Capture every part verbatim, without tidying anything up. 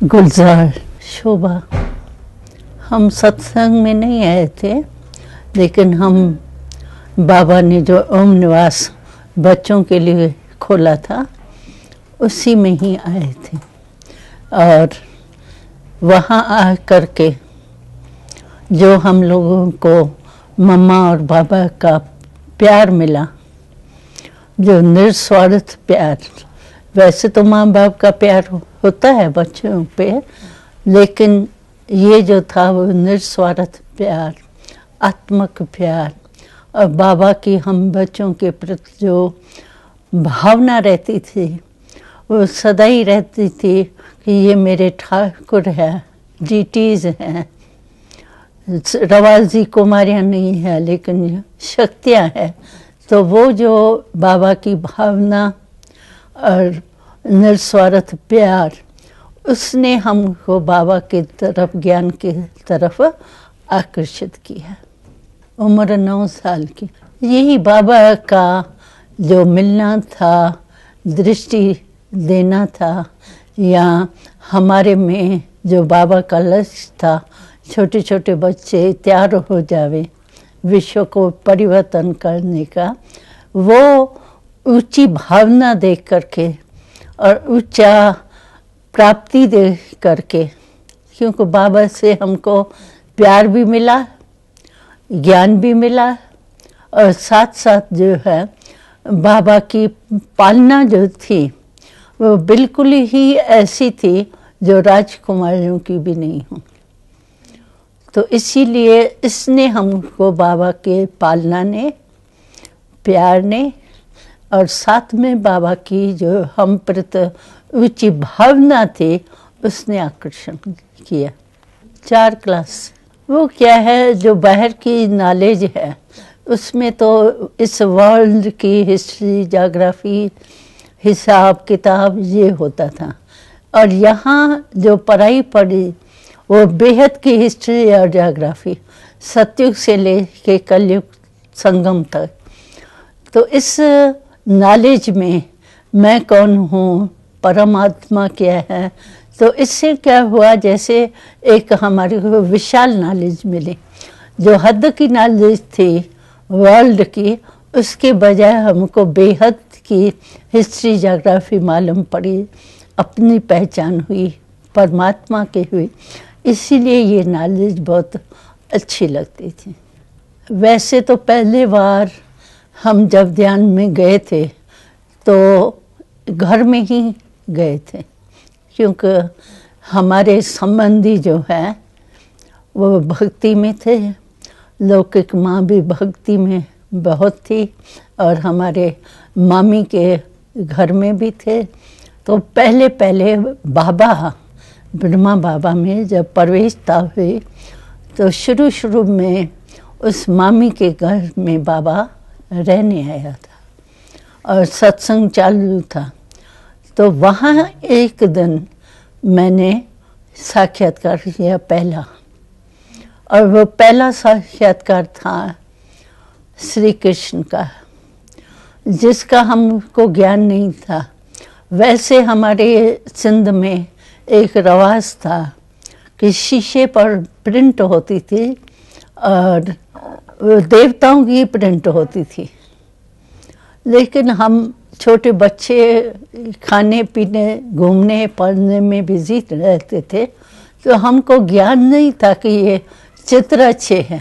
गुलजार शोभा। हम सत्संग में नहीं आए थे, लेकिन हम बाबा ने जो ओम निवास बच्चों के लिए खोला था उसी में ही आए थे। और वहाँ आ कर के जो हम लोगों को मम्मा और बाबा का प्यार मिला, जो निस्वार्थ प्यार, वैसे तो माँ बाप का प्यार होता है बच्चों पे, लेकिन ये जो था वो निस्वार्थ प्यार, आत्मक प्यार, और बाबा की हम बच्चों के प्रति जो भावना रहती थी वो सदा ही रहती थी कि ये मेरे ठाकुर हैं, जीटीज हैं, रवाजी कुमारियाँ नहीं है लेकिन शक्तियाँ हैं। तो वो जो बाबा की भावना और निस्वार्थ प्यार, उसने हमको बाबा की तरफ, ज्ञान की तरफ आकर्षित किया। उम्र नौ साल की, यही बाबा का जो मिलना था, दृष्टि देना था, या हमारे में जो बाबा का लक्ष्य था, छोटे छोटे बच्चे तैयार हो जावे विश्व को परिवर्तन करने का, वो ऊंची भावना देख करके और ऊंचा प्राप्ति देख करके, क्योंकि बाबा से हमको प्यार भी मिला, ज्ञान भी मिला, और साथ साथ जो है बाबा की पालना जो थी वो बिल्कुल ही ऐसी थी जो राजकुमारियों की भी नहीं हो। तो इसीलिए इसने हमको बाबा के पालना ने, प्यार ने, और साथ में बाबा की जो हम प्रति ऊंची भावना थी उसने आकर्षण किया। चार क्लास, वो क्या है, जो बाहर की नॉलेज है उसमें तो इस वर्ल्ड की हिस्ट्री, ज्योग्राफी, हिसाब किताब ये होता था, और यहाँ जो पढ़ाई पढ़ी वो बेहद की हिस्ट्री और ज्योग्राफी, सतयुग से लेके कलयुग संगम तक। तो इस नॉलेज में मैं कौन हूँ, परमात्मा क्या है, तो इससे क्या हुआ, जैसे एक हमारे को विशाल नॉलेज मिली। जो हद की नॉलेज थी वर्ल्ड की, उसके बजाय हमको बेहद की हिस्ट्री, ज्योग्राफी मालूम पड़ी, अपनी पहचान हुई, परमात्मा की हुई। इसीलिए ये नॉलेज बहुत अच्छी लगती थी। वैसे तो पहले बार हम जब ध्यान में गए थे तो घर में ही गए थे, क्योंकि हमारे संबंधी जो है वो भक्ति में थे, लौकिक माँ भी भक्ति में बहुत थी, और हमारे मामी के घर में भी थे। तो पहले पहले बाबा, ब्रह्मा बाबा में जब प्रवेशता हुई तो शुरू शुरू में उस मामी के घर में बाबा रहने आया था और सत्संग चालू था। तो वहाँ एक दिन मैंने साक्षात्कार किया पहला, और वो पहला साक्षात्कार था श्री कृष्ण का, जिसका हमको ज्ञान नहीं था। वैसे हमारे सिंध में एक रवाज था कि शीशे पर प्रिंट होती थी और देवताओं की प्रिंट होती थी, लेकिन हम छोटे बच्चे खाने पीने, घूमने, पढ़ने में बिजी रहते थे, तो हमको ज्ञान नहीं था कि ये चित्र अच्छे हैं।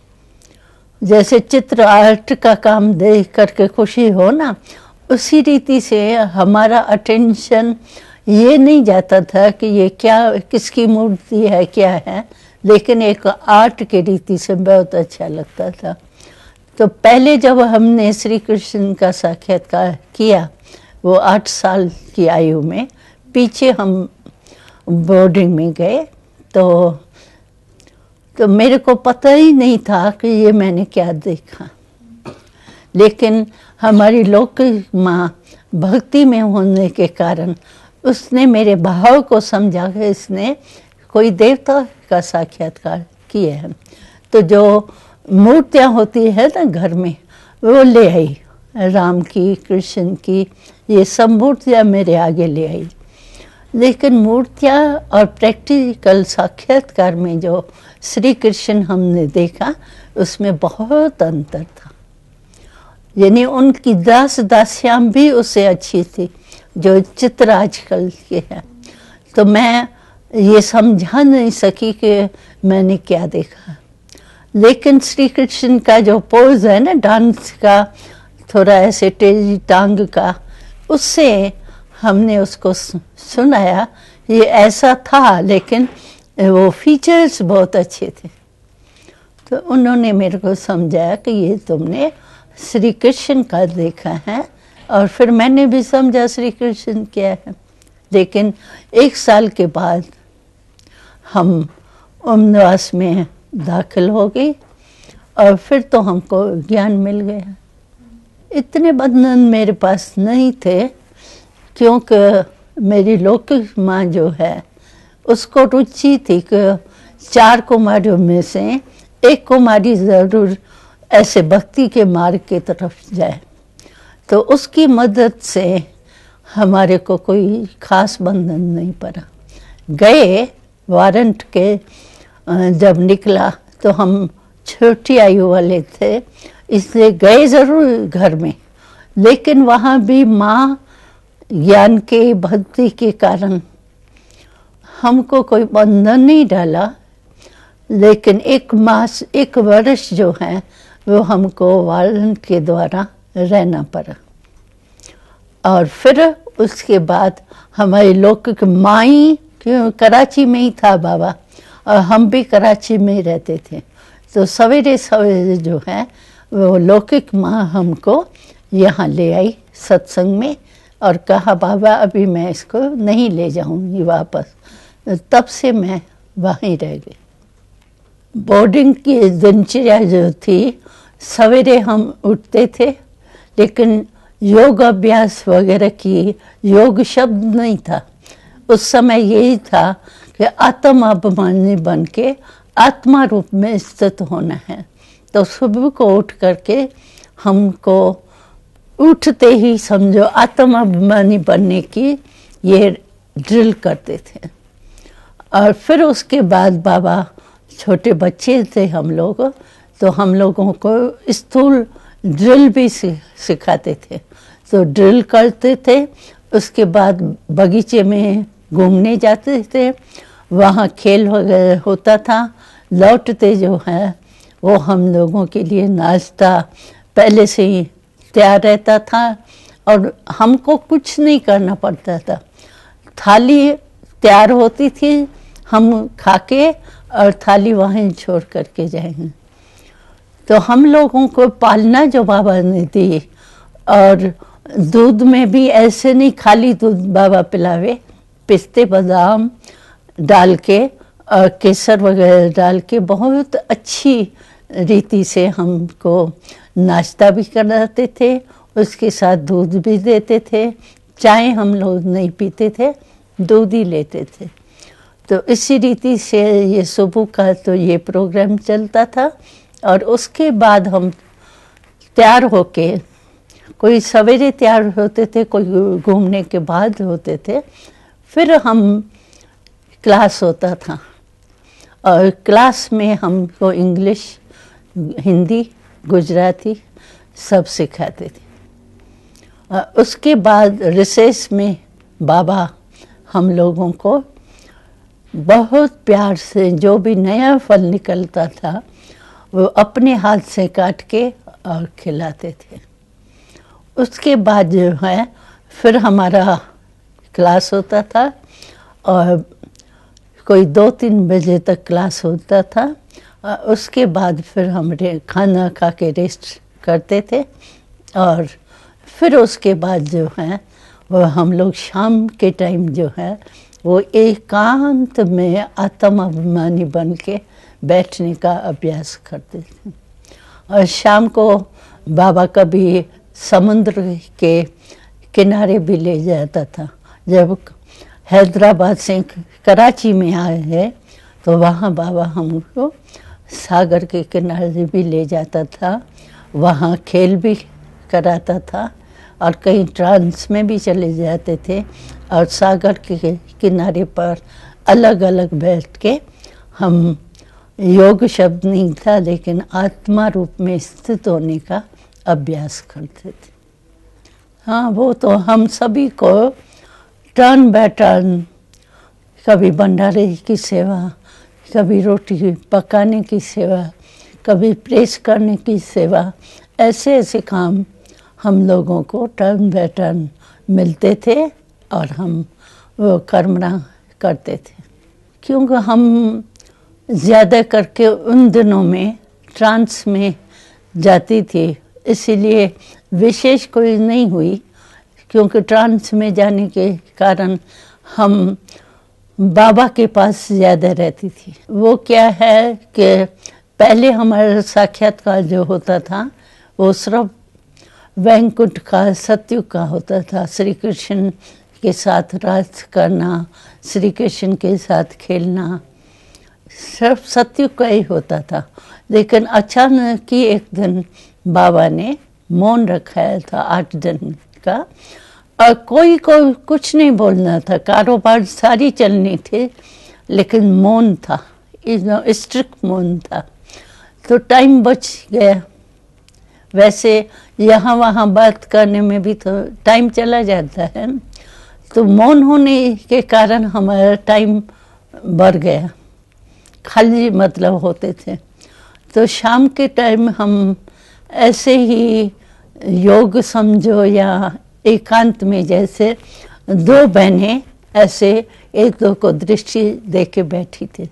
जैसे चित्र आर्ट का काम देख करके खुशी हो ना, उसी रीति से हमारा अटेंशन ये नहीं जाता था कि ये क्या, किसकी मूर्ति है, क्या है, लेकिन एक आर्ट के रीति से बहुत अच्छा लगता था। तो पहले जब हमने श्री कृष्ण का साक्षात्कार किया, वो आठ साल की आयु में, पीछे हम बोर्डिंग में गए, तो तो मेरे को पता ही नहीं था कि ये मैंने क्या देखा। लेकिन हमारी लौकिक माँ भक्ति में होने के कारण उसने मेरे भाव को समझा कि इसने कोई देवता का साक्षात्कार किया है। तो जो मूर्तियाँ होती है ना घर में, वो ले आई, राम की, कृष्ण की, ये सब मूर्तियाँ मेरे आगे ले आई। लेकिन मूर्तियाँ और प्रैक्टिकल साक्षात्कार में जो श्री कृष्ण हमने देखा उसमें बहुत अंतर था। यानी उनकी दास दासियाँ भी उससे अच्छी थी जो चित्र आजकल के हैं। तो मैं ये समझा नहीं सकी कि मैंने क्या देखा। लेकिन श्री कृष्ण का जो पोज है ना डांस का, थोड़ा ऐसे तेजी टांग का, उससे हमने उसको सुनाया। ये ऐसा था, लेकिन वो फीचर्स बहुत अच्छे थे। तो उन्होंने मेरे को समझाया कि ये तुमने श्री कृष्ण का देखा है, और फिर मैंने भी समझा श्री कृष्ण क्या है। लेकिन एक साल के बाद हम उमनिवास में दाखिल हो गई, और फिर तो हमको ज्ञान मिल गया। इतने बंधन मेरे पास नहीं थे, क्योंकि मेरी लौकिक माँ जो है उसको रुचि थी कि चार कुमारियों में से एक कुमारी ज़रूर ऐसे भक्ति के मार्ग की तरफ जाए। तो उसकी मदद से हमारे को कोई खास बंधन नहीं पड़ा। गए वारंट के जब निकला तो हम छोटी आयु वाले थे, इसलिए गए ज़रूर घर में, लेकिन वहाँ भी माँ ज्ञान के भक्ति के कारण हमको कोई बंधन नहीं डाला। लेकिन एक मास एक वर्ष जो है वो हमको वारंट के द्वारा रहना पड़ा। और फिर उसके बाद हमारे लौकिक माई, क्यों कराची में ही था बाबा, और हम भी कराची में ही रहते थे। तो सवेरे सवेरे जो है वो लौकिक माँ हमको यहाँ ले आई सत्संग में, और कहा बाबा अभी मैं इसको नहीं ले जाऊँगी वापस। तब से मैं वहीं रह गई। बोर्डिंग की दिनचर्या जो थी, सवेरे हम उठते थे, लेकिन योग अभ्यास वगैरह की योग शब्द नहीं था। उस समय यही था कि आत्म अभिमानी बन के आत्मा रूप में स्थित होना है। तो सुबह को उठ करके हमको उठते ही समझो आत्म अभिमानी बनने की ये ड्रिल करते थे। और फिर उसके बाद बाबा, छोटे बच्चे थे हम लोग, तो हम लोगों को स्थूल ड्रिल भी सिखाते थे। तो ड्रिल करते थे, उसके बाद बगीचे में घूमने जाते थे, वहाँ खेल वगैरह होता था। लौटते जो है वो हम लोगों के लिए नाश्ता पहले से ही तैयार रहता था, और हमको कुछ नहीं करना पड़ता था। थाली तैयार होती थी, हम खा के और थाली वहीं छोड़ करके जाएंगे। तो हम लोगों को पालना जो बाबा ने दी, और दूध में भी ऐसे नहीं खाली दूध बाबा पिलावे, पिस्ते बादाम डाल के और केसर वगैरह डाल के बहुत अच्छी रीति से हमको नाश्ता भी कराते थे, उसके साथ दूध भी देते थे। चाय हम लोग नहीं पीते थे, दूध ही लेते थे। तो इसी रीति से ये सुबह का तो ये प्रोग्राम चलता था। और उसके बाद हम तैयार होके, कोई सवेरे तैयार होते थे, कोई घूमने के बाद होते थे। फिर हम क्लास होता था, और क्लास में हमको इंग्लिश, हिंदी, गुजराती सब सिखाते थे। उसके बाद रिसेस में बाबा हम लोगों को बहुत प्यार से जो भी नया फल निकलता था वो अपने हाथ से काट के और खिलाते थे। उसके बाद जो है फिर हमारा क्लास होता था, और कोई दो तीन बजे तक क्लास होता था। उसके बाद फिर हम खाना खा के रेस्ट करते थे, और फिर उसके बाद जो है वो हम लोग शाम के टाइम जो है वो एकांत में आत्म अभिमानी बन के बैठने का अभ्यास करते थे। और शाम को बाबा कभी समुद्र के किनारे भी ले जाता था। जब हैदराबाद से कराची में आए हैं तो वहाँ बाबा हमको सागर के किनारे भी ले जाता था, वहाँ खेल भी कराता था, और कहीं ट्रांस में भी चले जाते थे और सागर के किनारे पर अलग अलग बैठ के हम, योग शब्द नहीं था लेकिन आत्मा रूप में स्थित होने का अभ्यास करते थे। हाँ, वो तो हम सभी को टर्न बाय टर्न, कभी भंडारे की सेवा, कभी रोटी पकाने की सेवा, कभी प्रेस करने की सेवा, ऐसे ऐसे काम हम लोगों को टर्न बाय टर्न मिलते थे और हम वो कर्मणा करते थे। क्योंकि हम ज़्यादा करके उन दिनों में ट्रांस में जाती थी, इसीलिए विशेष कोई नहीं हुई, क्योंकि ट्रांस में जाने के कारण हम बाबा के पास ज़्यादा रहती थी। वो क्या है कि पहले हमारा साक्षात्कार जो होता था वो सिर्फ वैकुंठ का, सतयुग का होता था। श्री कृष्ण के साथ रास करना, श्री कृष्ण के साथ खेलना, सिर्फ सतयुग का ही होता था। लेकिन अचानक ही एक दिन बाबा ने मौन रखाया था आठ दिन का, और कोई को कुछ नहीं बोलना था, कारोबार सारी चलनी थी, लेकिन मौन था, स्ट्रिक्ट मौन था। तो टाइम बच गया। वैसे यहाँ वहाँ बात करने में भी तो टाइम चला जाता है, तो मौन होने के कारण हमारा टाइम बढ़ गया, खाली मतलब होते थे। तो शाम के टाइम हम ऐसे ही योग समझो या एकांत में, जैसे दो बहनें ऐसे एक दो को दृष्टि दे के बैठी थी।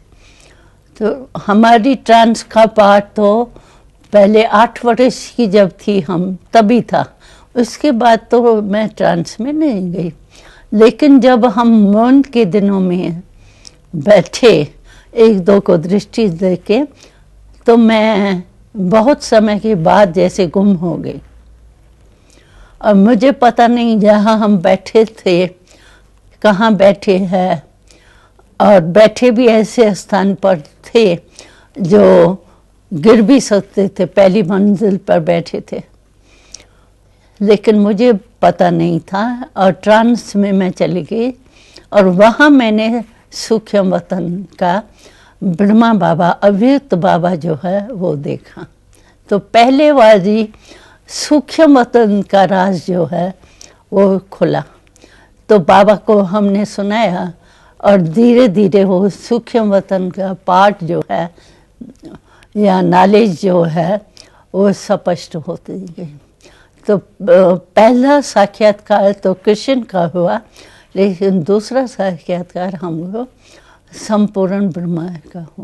तो हमारी ट्रांस का पाठ तो पहले आठ वर्ष की जब थी हम तभी था, उसके बाद तो मैं ट्रांस में नहीं गई। लेकिन जब हम मौन के दिनों में बैठे एक दो को दृष्टि दे के, तो मैं बहुत समय के बाद जैसे गुम हो गई, और मुझे पता नहीं जहाँ हम बैठे थे कहाँ बैठे हैं, और बैठे भी ऐसे स्थान पर थे जो गिर भी सकते थे, पहली मंजिल पर बैठे थे, लेकिन मुझे पता नहीं था। और ट्रांस में मैं चली गई और वहाँ मैंने सूक्ष्म वतन का ब्रह्मा बाबा, अव्यक्त बाबा जो है वो देखा। तो पहले वाली सूक्ष्म वतन का राज जो है वो खुला। तो बाबा को हमने सुनाया और धीरे धीरे वो सूक्ष्म वतन का पाठ जो है या नॉलेज जो है वो स्पष्ट होती गई। तो पहला साक्षात्कार तो कृष्ण का हुआ, लेकिन दूसरा साक्षात्कार हमको संपूर्ण ब्रह्मा का हुआ।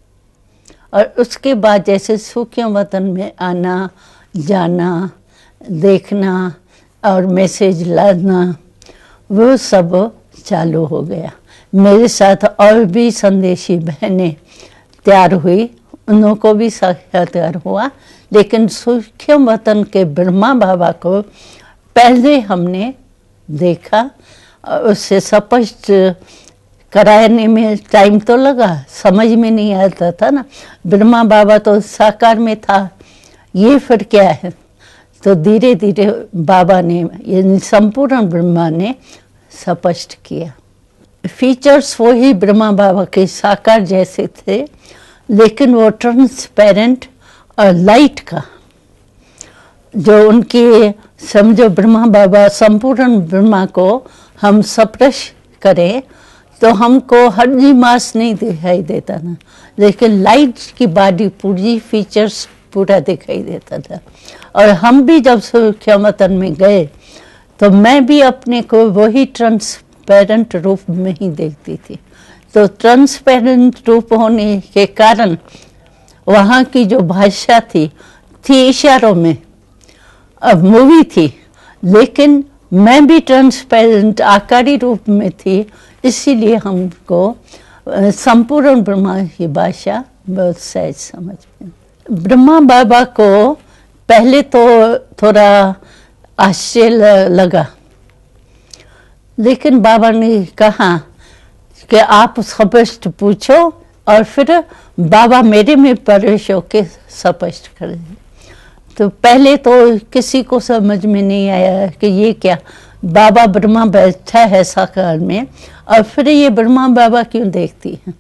और उसके बाद जैसे सूक्ष्म वतन में आना जाना, देखना और मैसेज लाना, वो सब चालू हो गया। मेरे साथ और भी संदेशी बहनें तैयार हुई, उन को भी साक्षात्कार हुआ, लेकिन सूक्ष्म वतन के ब्रह्मा बाबा को पहले हमने देखा। उससे स्पष्ट कराने में टाइम तो लगा, समझ में नहीं आता था ना, ब्रह्मा बाबा तो साकार में था, ये फिर क्या है। तो धीरे धीरे बाबा ने, यानी संपूर्ण ब्रह्मा ने स्पष्ट किया। फीचर्स वही ब्रह्मा बाबा के साकार जैसे थे, लेकिन वो ट्रांसपेरेंट और लाइट का, जो उनके समझो ब्रह्मा बाबा संपूर्ण ब्रह्मा को हम स्पर्श करें तो हमको हड्डी मांस नहीं दिखाई देता ना, लेकिन लाइट की बॉडी पूरी फीचर्स पूरा दिखाई देता था। और हम भी जब सूक्ष्मतन में गए तो मैं भी अपने को वही ट्रांसपेरेंट रूप में ही देखती थी। तो ट्रांसपेरेंट रूप होने के कारण वहाँ की जो भाषा थी थी इशारों में, अब मूवी थी, लेकिन मैं भी ट्रांसपेरेंट आकारी रूप में थी, इसीलिए हमको संपूर्ण ब्रह्मा की भाषा बहुत सहज समझ में। ब्रह्मा बाबा को पहले तो थोड़ा आश्चर्य लगा, लेकिन बाबा ने कहा कि आप स्पष्ट पूछो और फिर बाबा मेरे में प्रवेश होके स्पष्ट करेंगे। तो पहले तो किसी को समझ में नहीं आया कि ये क्या, बाबा ब्रह्मा बैठा है साकार में और फिर ये ब्रह्मा बाबा क्यों देखती है।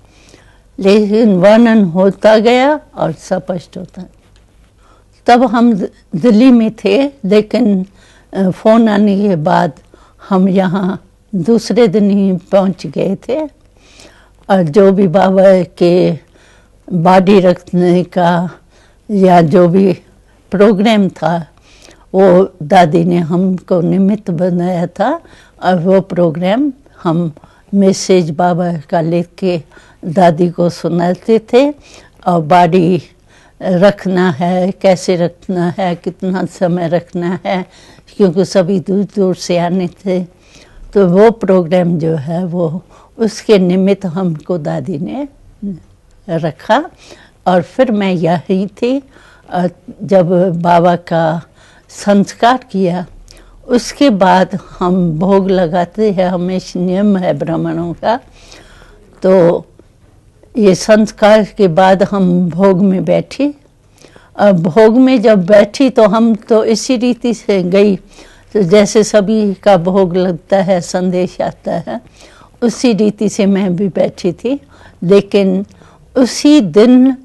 लेकिन वर्णन होता गया और स्पष्ट होता। तब हम दिल्ली में थे, लेकिन फ़ोन आने के बाद हम यहाँ दूसरे दिन ही पहुँच गए थे। और जो भी बाबा के बॉडी रखने का या जो भी प्रोग्राम था, वो दादी ने हमको निमित्त बनाया था। और वो प्रोग्राम हम मैसेज बाबा का लिख के दादी को सुनाते थे। और बॉडी रखना है, कैसे रखना है, कितना समय रखना है, क्योंकि सभी दूर दूर से आने थे। तो वो प्रोग्राम जो है वो उसके निमित्त हमको दादी ने रखा। और फिर मैं यहीं थी। जब बाबा का संस्कार किया उसके बाद हम भोग लगाते हैं, हमेशा नियम है ब्राह्मणों का। तो ये संस्कार के बाद हम भोग में बैठी। अब भोग में जब बैठी तो हम तो इसी रीति से गई, तो जैसे सभी का भोग लगता है, संदेश आता है, उसी रीति से मैं भी बैठी थी। लेकिन उसी दिन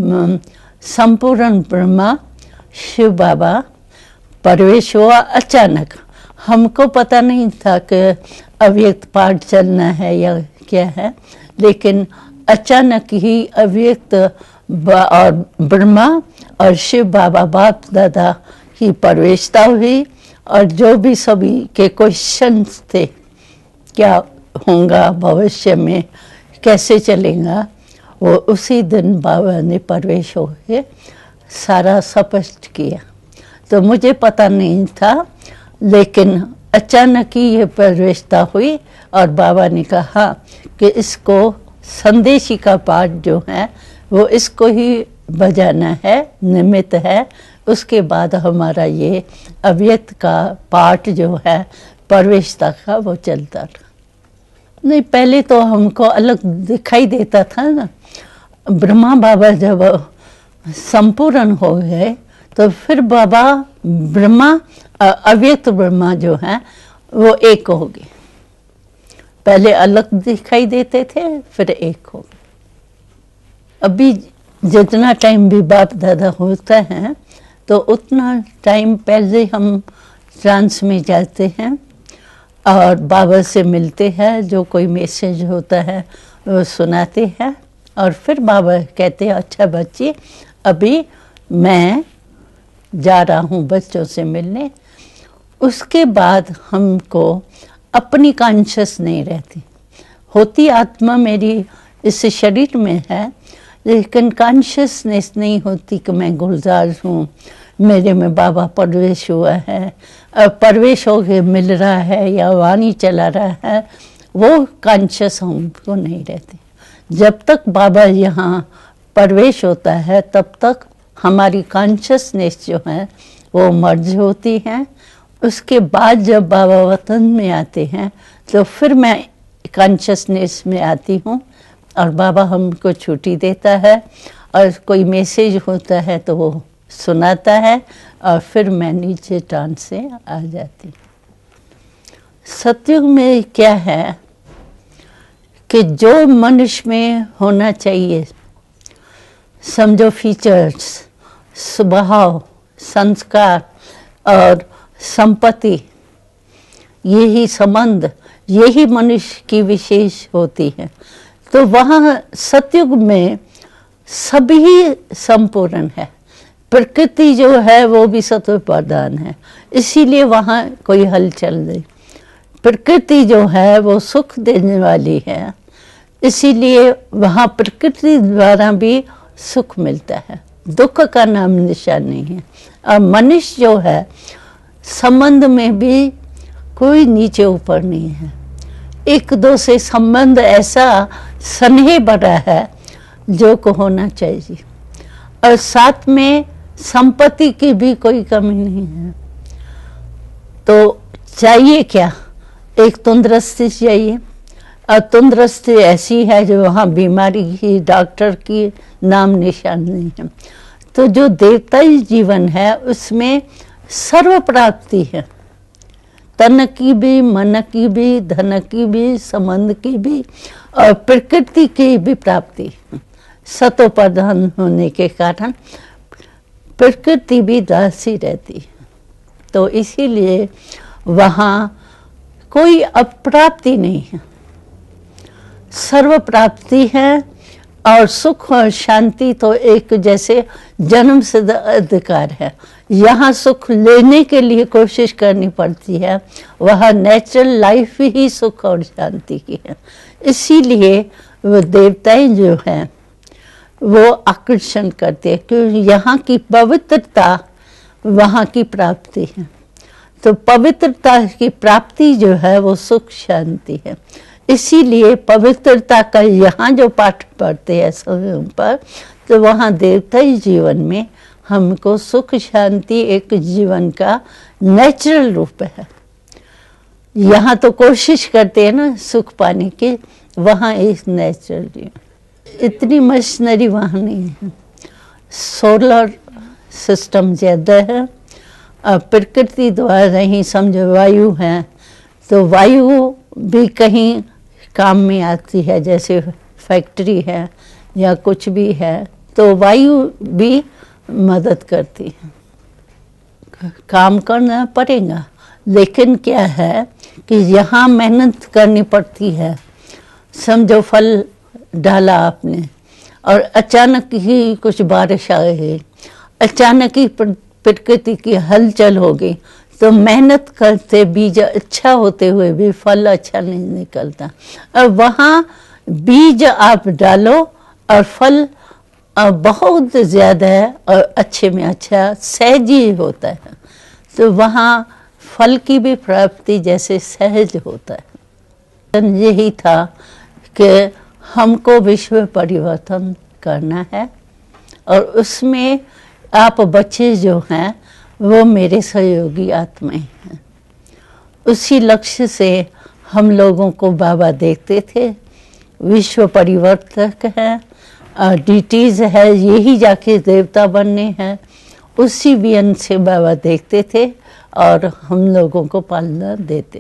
संपूर्ण ब्रह्मा शिव बाबा प्रवेश हुआ अचानक। हमको पता नहीं था कि अव्यक्त पाठ चलना है या क्या है, लेकिन अचानक ही अव्यक्त और ब्रह्मा और शिव बाबा बाप दादा की प्रवेशता हुई। और जो भी सभी के क्वेश्चंस थे, क्या होगा भविष्य में, कैसे चलेगा, वो उसी दिन बाबा ने प्रवेश होकर सारा स्पष्ट किया। तो मुझे पता नहीं था, लेकिन अचानक ही ये प्रवेशता हुई और बाबा ने कहा कि इसको संदेशी का पाठ जो है वो इसको ही बजाना है, निमित्त है। उसके बाद हमारा ये अव्यक्त का पाठ जो है प्रवेशता का वो चलता था। नहीं, पहले तो हमको अलग दिखाई देता था ना। ब्रह्मा बाबा जब संपूर्ण हो गए तो फिर बाबा ब्रह्मा अव्यक्त ब्रह्मा जो है वो एक हो गए। पहले अलग दिखाई देते थे, फिर एक हो गए। अभी जितना टाइम भी बाप दादा होता है तो उतना टाइम पहले हम ट्रांस में जाते हैं और बाबा से मिलते हैं। जो कोई मैसेज होता है वो सुनाते हैं और फिर बाबा कहते हैं, अच्छा बच्चे, अभी मैं जा रहा हूँ बच्चों से मिलने। उसके बाद हमको अपनी कॉन्शियस नहीं रहती होती। आत्मा मेरी इस शरीर में है, लेकिन कॉन्शियसनेस नहीं होती कि मैं गुलजार हूँ, मेरे में बाबा प्रवेश हुआ है, प्रवेश होके मिल रहा है या वाणी चला रहा है, वो कॉन्शियस हमको नहीं रहती। जब तक बाबा यहाँ प्रवेश होता है तब तक हमारी कॉन्शियसनेस जो है वो मर्ज होती है। उसके बाद जब बाबा वतन में आते हैं तो फिर मैं कॉन्शियसनेस में आती हूँ और बाबा हमको छुट्टी देता है और कोई मैसेज होता है तो वो सुनाता है और फिर मैं नीचे ट्रांस से आ जाती। सतयुग में क्या है कि जो मनुष्य में होना चाहिए, समझो फीचर्स, स्वभाव, संस्कार और संपत्ति, यही संबंध, यही मनुष्य की विशेष होती है। तो वहाँ सतयुग में सभी संपूर्ण है। प्रकृति जो है वो भी सत्व प्रधान है, इसीलिए वहाँ कोई हलचल नहीं। प्रकृति जो है वो सुख देने वाली है, इसीलिए वहाँ प्रकृति द्वारा भी सुख मिलता है, दुख का नाम निशान नहीं है। और मनुष्य जो है संबंध में भी कोई नीचे ऊपर नहीं है, एक दो से संबंध ऐसा स्नेह बड़ा है जो को होना चाहिए। और साथ में संपत्ति की भी कोई कमी नहीं है। तो चाहिए क्या, एक तंदुरुस्ती चाहिए। और तंदुरुस्ती ऐसी है जो वहाँ बीमारी की, डॉक्टर की नाम निशान नहीं है। तो जो देवताई जीवन है उसमें सर्व प्राप्ति है, तन की भी, मन की भी, धन की भी, संबंध की भी और प्रकृति की भी प्राप्ति। सतो प्रधान होने के कारण प्रकृति भी दासी रहती है, तो इसीलिए वहाँ कोई अप्राप्ति नहीं है, सर्व प्राप्ति है। और सुख और शांति तो एक जैसे जन्म सिद्ध अधिकार है। यहाँ सुख लेने के लिए कोशिश करनी पड़ती है, वह नेचुरल लाइफ ही सुख और शांति की है। इसीलिए वो देवताएं जो हैं वो आकर्षण करते हैं, क्योंकि यहाँ की पवित्रता वहाँ की प्राप्ति है। तो पवित्रता की प्राप्ति जो है वो सुख शांति है। इसीलिए पवित्रता का यहाँ जो पाठ पढ़ते हैं समय पर, तो वहाँ देवताई जीवन में हमको सुख शांति एक जीवन का नेचुरल रूप है। यहाँ तो कोशिश करते हैं ना सुख पाने की, वहाँ एक नेचुरल जीवन। इतनी मशीनरी वहाँ नहीं है, सोलर सिस्टम ज़्यादा है, प्रकृति द्वारा ही समझो वायु है, तो वायु भी कहीं काम में आती है, जैसे फैक्ट्री है या कुछ भी है तो वायु भी मदद करती है। काम करना पड़ेगा, लेकिन क्या है कि यहाँ मेहनत करनी पड़ती है। समझो फल डाला आपने और अचानक ही कुछ बारिश आ गई, अचानक ही प्रकृति की हलचल हो गई, तो मेहनत करते बीज अच्छा होते हुए भी फल अच्छा नहीं निकलता। अब वहाँ बीज आप डालो और फल बहुत ज़्यादा है और अच्छे में अच्छा सहज ही होता है, तो वहाँ फल की भी प्राप्ति जैसे सहज होता है। यही था कि हमको विश्व परिवर्तन करना है और उसमें आप बच्चे जो हैं वो मेरे सहयोगी आत्माएं हैं। उसी लक्ष्य से हम लोगों को बाबा देखते थे, विश्व परिवर्तक है, डीटीज है, यही जाके देवता बनने हैं। उसी वियन से बाबा देखते थे और हम लोगों को पालना देते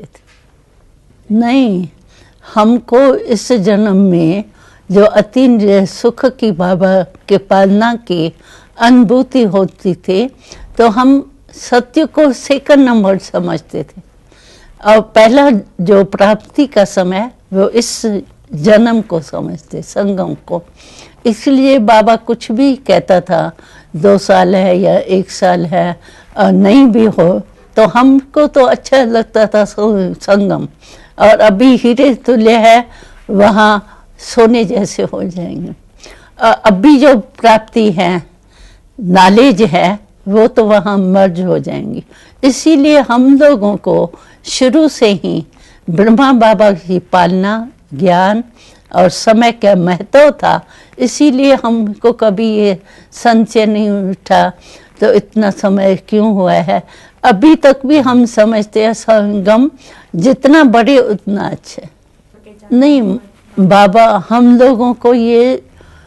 थे। नहीं, हमको इस जन्म में जो अति सुख की बाबा के पालना की अनुभूति होती थी, तो हम सत्य को सेकंड नंबर समझते थे और पहला जो प्राप्ति का समय वो इस जन्म को समझते, संगम को। इसलिए बाबा कुछ भी कहता था, दो साल है या एक साल है और नहीं भी हो, तो हमको तो अच्छा लगता था संगम, और अभी हीरे तुल्य है, वहाँ सोने जैसे हो जाएंगे। अभी जो प्राप्ति है, नॉलेज है, वो तो वहाँ मर्ज हो जाएंगी। इसीलिए हम लोगों को शुरू से ही ब्रह्मा बाबा की पालना, ज्ञान और समय का महत्व था। इसीलिए हमको कभी ये संशय नहीं उठा तो इतना समय क्यों हुआ है। अभी तक भी हम समझते हैं संगम जितना बड़े उतना अच्छा। नहीं बाबा, हम लोगों को ये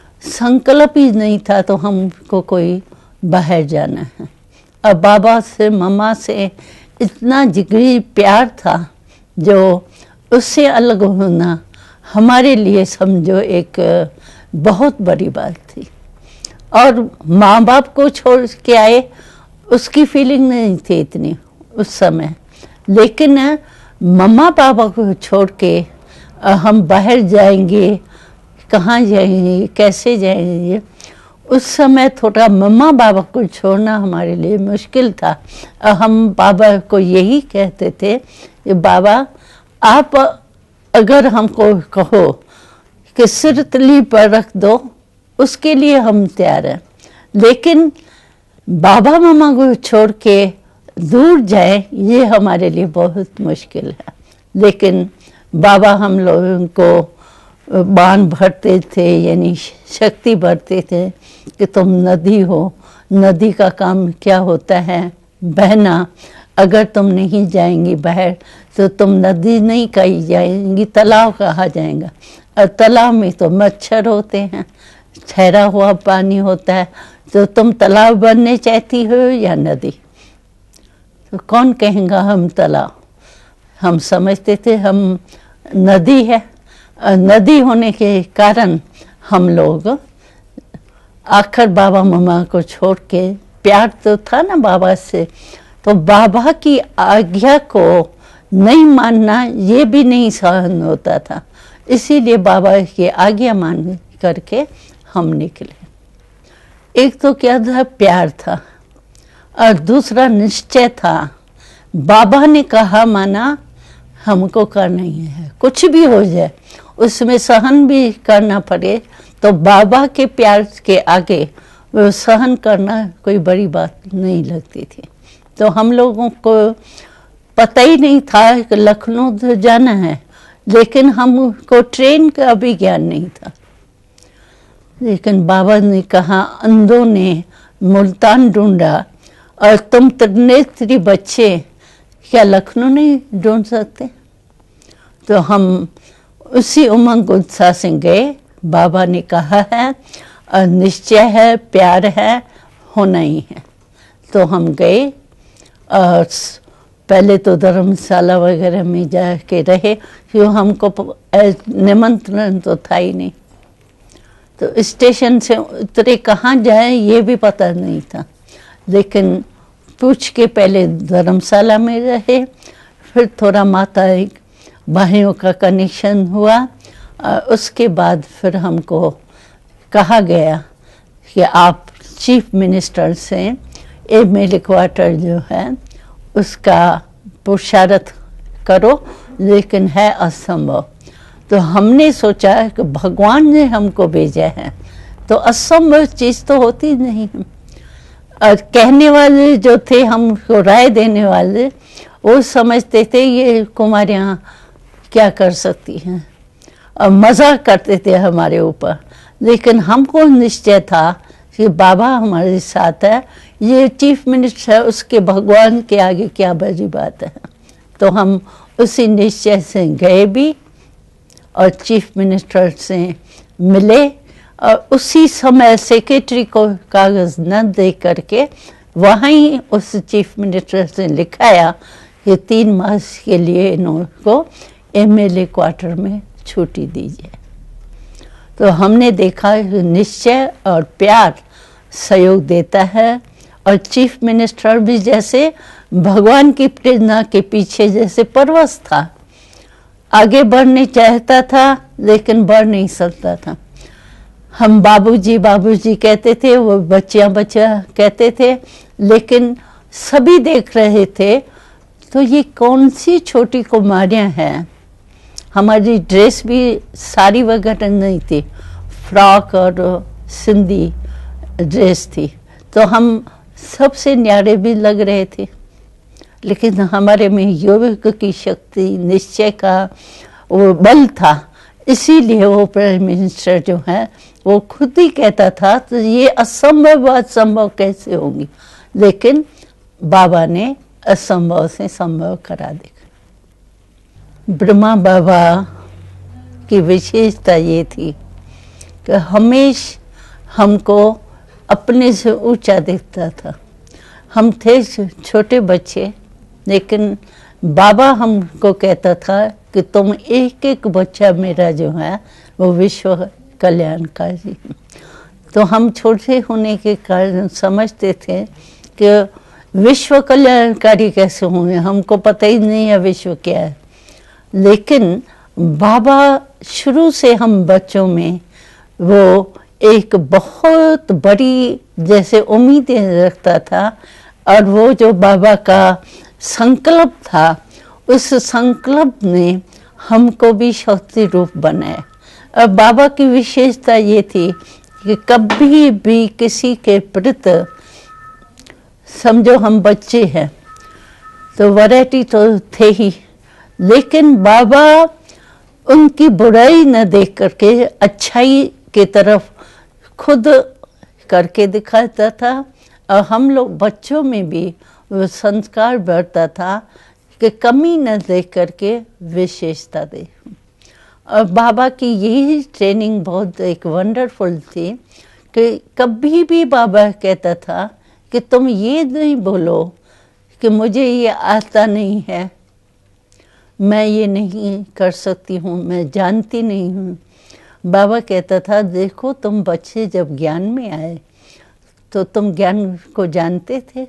संकल्प ही नहीं था तो हमको कोई बाहर जाना है। अब बाबा से, मम्मा से इतना जिगरी प्यार था, जो उससे अलग होना हमारे लिए समझो एक बहुत बड़ी बात थी। और माँ बाप को छोड़ के आए, उसकी फीलिंग नहीं थी इतनी उस समय, लेकिन मम्मा पापा को छोड़ के हम बाहर जाएंगे, कहाँ जाएंगे, कैसे जाएंगे, उस समय थोड़ा मम्मा बाबा को छोड़ना हमारे लिए मुश्किल था। हम बाबा को यही कहते थे कि बाबा आप अगर हमको कहो कि सिर तली पर रख दो, उसके लिए हम तैयार हैं, लेकिन बाबा मम्मा को छोड़ के दूर जाए ये हमारे लिए बहुत मुश्किल है। लेकिन बाबा हम लोगों को बाण भरते थे, यानी शक्ति भरते थे कि तुम नदी हो, नदी का काम क्या होता है, बहना। अगर तुम नहीं जाएंगी बाहर तो तुम नदी नहीं कही जाएंगी, तालाब कहा जाएगा, और तालाब में तो मच्छर होते हैं, ठहरा हुआ पानी होता है, तो तुम तालाब बनने चाहती हो या नदी? तो कौन कहेगा हम तालाब? हम समझते थे हम नदी है। नदी होने के कारण हम लोग आखिर बाबा मम्मा को छोड़ के, प्यार तो था ना बाबा से, तो बाबा की आज्ञा को नहीं मानना ये भी नहीं सहन होता था। इसीलिए बाबा की आज्ञा मान करके हम निकले। एक तो क्या था, प्यार था, और दूसरा निश्चय था। बाबा ने कहा माना, हमको करना ही है, कुछ भी हो जाए उसमें सहन भी करना पड़े, तो बाबा के प्यार के आगे वो सहन करना कोई बड़ी बात नहीं लगती थी। तो हम लोगों को पता ही नहीं था कि लखनऊ जाना है, लेकिन हमको ट्रेन का भी ज्ञान नहीं था। लेकिन बाबा ने कहा, अंधों ने मुल्तान ढूंढा और तुम त्रिनेत्री बच्चे क्या लखनऊ नहीं ढूंढ सकते? तो हम उसी उमंग उत्साह से गए। बाबा ने कहा है और निश्चय है, प्यार है, होना ही है। तो हम गए और पहले तो धर्मशाला वगैरह में जाके रहे, क्यों हमको निमंत्रण तो था ही नहीं। तो स्टेशन से उतरे, कहाँ जाए ये भी पता नहीं था, लेकिन पूछ के पहले धर्मशाला में रहे, फिर थोड़ा माता भाइयों का कनेक्शन हुआ। उसके बाद फिर हमको कहा गया कि आप चीफ मिनिस्टर से एमएलए क्वार्टर जो है उसका पुरुषार्थ करो, लेकिन है असंभव। तो हमने सोचा कि भगवान ने हमको भेजा है, तो असंभव चीज़ तो होती नहीं। और कहने वाले जो थे, हमको राय देने वाले, वो समझते थे ये कुमारियाँ क्या कर सकती हैं, और मजाक करते थे हमारे ऊपर। लेकिन हमको निश्चय था कि बाबा हमारे साथ है, ये चीफ मिनिस्टर है, उसके भगवान के आगे क्या बड़ी बात है। तो हम उसी निश्चय से गए भी और चीफ मिनिस्टर से मिले, और उसी समय सेक्रेटरी को कागज़ न दे करके वहीं उस चीफ मिनिस्टर से लिखाया कि तीन मास के लिए इनको एमएलए क्वार्टर में छुट्टी दीजिए। तो हमने देखा निश्चय और प्यार सहयोग देता है, और चीफ मिनिस्टर भी जैसे भगवान की प्रेरणा के पीछे जैसे परवश था, आगे बढ़ने चाहता था लेकिन बढ़ नहीं सकता था। हम बाबूजी बाबूजी कहते थे, वो बच्चियां बच्चा कहते थे, लेकिन सभी देख रहे थे तो ये कौन सी छोटी कुमारियां हैं। हमारी ड्रेस भी साड़ी वगैरह नहीं थी, फ्रॉक और सिंधी ड्रेस थी, तो हम सबसे न्यारे भी लग रहे थे। लेकिन हमारे में योग की शक्ति, निश्चय का वो बल था, इसीलिए वो प्राइम मिनिस्टर जो है वो खुद ही कहता था तो ये असंभव बात संभव कैसे होगी, लेकिन बाबा ने असंभव से संभव करा दिया। ब्रह्मा बाबा की विशेषता ये थी कि हमेशा हमको अपने से ऊंचा दिखता था। हम थे छोटे बच्चे, लेकिन बाबा हमको कहता था कि तुम एक एक बच्चा मेरा जो है वो विश्व कल्याणकारी। तो हम छोटे होने के कारण समझते थे कि विश्व कल्याणकारी कैसे होंगे, हमको पता ही नहीं है विश्व क्या है। लेकिन बाबा शुरू से हम बच्चों में वो एक बहुत बड़ी जैसे उम्मीदें रखता था, और वो जो बाबा का संकल्प था, उस संकल्प ने हमको भी शक्ति रूप बनाया। और बाबा की विशेषता ये थी कि कभी भी किसी के प्रति, समझो हम बच्चे हैं तो वैरायटी तो थे ही, लेकिन बाबा उनकी बुराई न देख करके अच्छाई की तरफ खुद करके दिखाता था। और हम लोग बच्चों में भी वो संस्कार बढ़ता था कि कमी न देख करके विशेषता दे। और बाबा की यही ट्रेनिंग बहुत एक वंडरफुल थी कि कभी भी बाबा कहता था कि तुम ये नहीं बोलो कि मुझे ये आता नहीं है, मैं ये नहीं कर सकती हूँ, मैं जानती नहीं हूँ। बाबा कहता था देखो तुम बच्चे जब ज्ञान में आए तो तुम ज्ञान को जानते थे,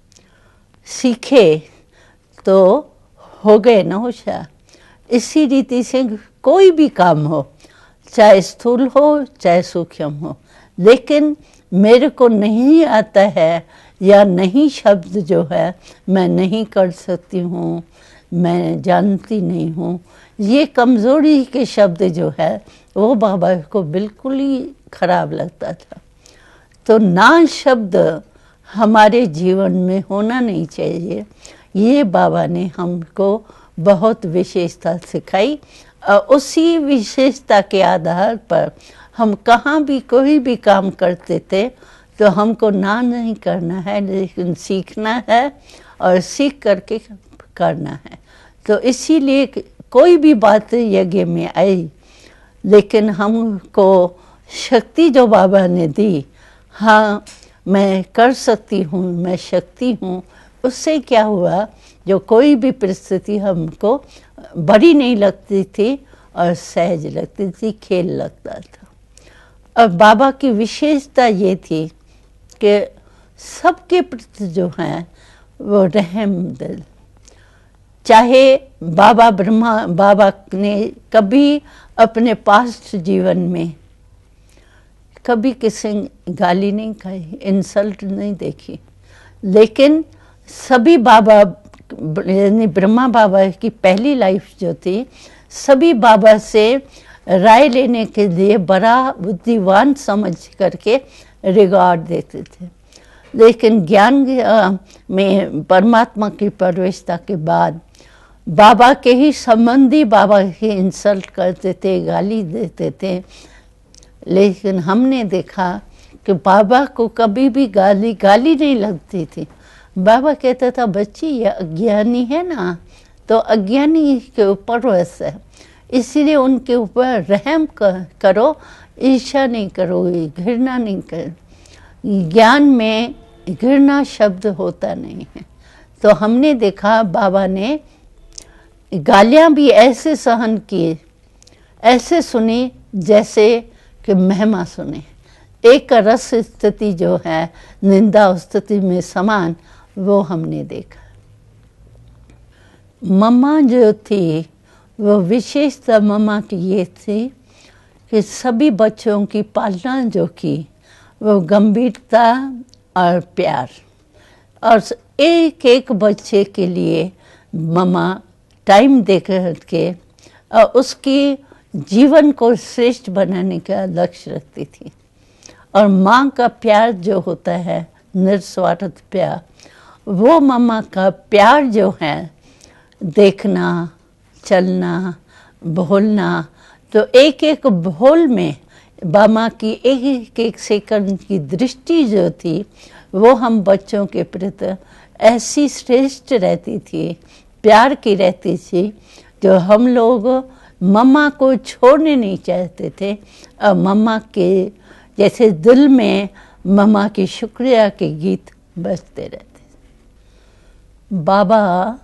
सीखे तो हो गए ना होशियार। इसी रीति से कोई भी काम हो, चाहे स्थूल हो चाहे सूक्ष्म हो, लेकिन मेरे को नहीं आता है या नहीं शब्द जो है मैं नहीं कर सकती हूँ, मैं जानती नहीं हूँ, ये कमज़ोरी के शब्द जो है वो बाबा को बिल्कुल ही खराब लगता था। तो ना शब्द हमारे जीवन में होना नहीं चाहिए, ये बाबा ने हमको बहुत विशेषता सिखाई। और उसी विशेषता के आधार पर हम कहाँ भी कोई भी काम करते थे तो हमको ना नहीं करना है, लेकिन सीखना है और सीख करके करना है। तो इसीलिए कोई भी बात यज्ञ में आई, लेकिन हमको शक्ति जो बाबा ने दी, हाँ मैं कर सकती हूँ, मैं शक्ति हूँ, उससे क्या हुआ, जो कोई भी परिस्थिति हमको बड़ी नहीं लगती थी और सहज लगती थी, खेल लगता था। अब बाबा की विशेषता ये थी कि सबके प्रति जो हैं वो रहम दिल। चाहे बाबा ब्रह्मा बाबा ने कभी अपने पास्ट जीवन में कभी किसी गाली नहीं खाई, इंसल्ट नहीं देखी, लेकिन सभी बाबा यानी ब्रह्मा बाबा की पहली लाइफ जो थी, सभी बाबा से राय लेने के लिए बड़ा बुद्धिवान समझ करके रिगार्ड देते थे। लेकिन ज्ञान में परमात्मा की प्रवेशता के बाद बाबा के ही संबंधी बाबा की इंसल्ट करते थे, गाली देते थे। लेकिन हमने देखा कि बाबा को कभी भी गाली गाली नहीं लगती थी। बाबा कहता था बच्ची ये अज्ञानी है ना, तो अज्ञानी के ऊपर वैसा है, इसीलिए उनके ऊपर रहम करो, ईर्ष्या नहीं करो, घृणा नहीं करो। ज्ञान में घृणा शब्द होता नहीं है। तो हमने देखा बाबा ने गालियाँ भी ऐसे सहन किए, ऐसे सुनी जैसे कि महिमा सुने। एक रस स्थिति जो है निंदा स्थिति में समान, वो हमने देखा। मम्मा जो थी वो विशेषता मम्मा की ये थी कि सभी बच्चों की पालना जो की वो गंभीरता और प्यार, और एक एक बच्चे के लिए मम्मा टाइम दे कर के और उसकी जीवन को श्रेष्ठ बनाने का लक्ष्य रखती थी। और माँ का प्यार जो होता है निस्वार्थ प्यार, वो मम्मा का प्यार जो है देखना, चलना, बोलना, तो एक एक बोल में मामा की एक एक सेकंड की दृष्टि जो थी वो हम बच्चों के प्रति ऐसी श्रेष्ठ रहती थी, प्यार की रहती थी, जो हम लोग मम्मा को छोड़ने नहीं चाहते थे। और मम्मा के जैसे दिल में मम्मा की शुक्रिया के गीत बजते रहते। बाबा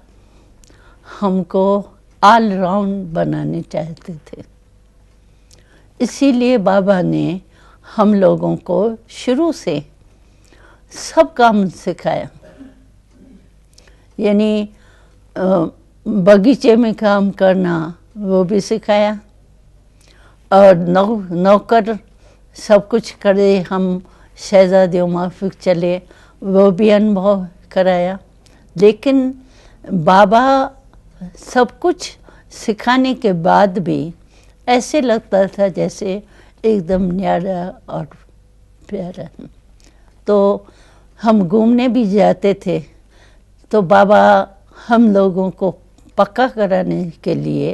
हमको ऑल राउंड बनाने चाहते थे, इसीलिए बाबा ने हम लोगों को शुरू से सब काम सिखाया। यानी बगीचे में काम करना वो भी सिखाया, और नौ नौकर सब कुछ करे, हम शहजादियों माफिक चले, वो भी अनुभव कराया। लेकिन बाबा सब कुछ सिखाने के बाद भी ऐसे लगता था जैसे एकदम न्यारा और प्यारा। तो हम घूमने भी जाते थे तो बाबा हम लोगों को पक्का कराने के लिए,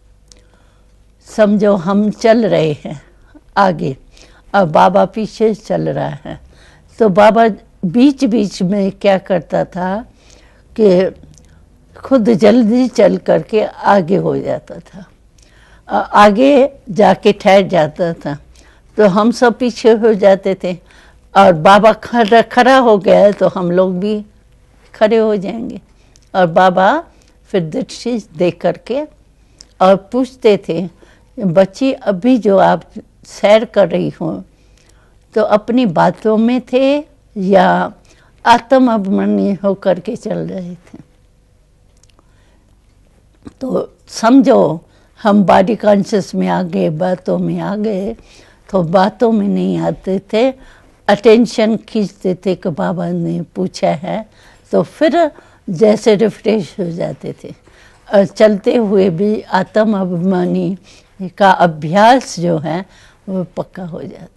समझो हम चल रहे हैं आगे और बाबा पीछे चल रहा है, तो बाबा बीच बीच में क्या करता था कि खुद जल्दी चल करके आगे हो जाता था, आगे जाके ठहर जाता था, तो हम सब पीछे हो जाते थे, और बाबा खड़ा खड़ा हो गया है तो हम लोग भी खड़े हो जाएंगे। और बाबा फिर दृष्टि देख करके और पूछते थे, बच्ची अभी जो आप सैर कर रही हो तो अपनी बातों में थे या आत्म अभिमानी होकर के चल रहे थे? तो समझो हम बॉडी कॉन्शियस में आ गए, बातों में आ गए, तो बातों में नहीं आते थे, अटेंशन खींचते थे कि बाबा ने पूछा है, तो फिर जैसे रिफ्रेश हो जाते थे। और चलते हुए भी आत्म अभिमानी का अभ्यास जो है वो पक्का हो जाता।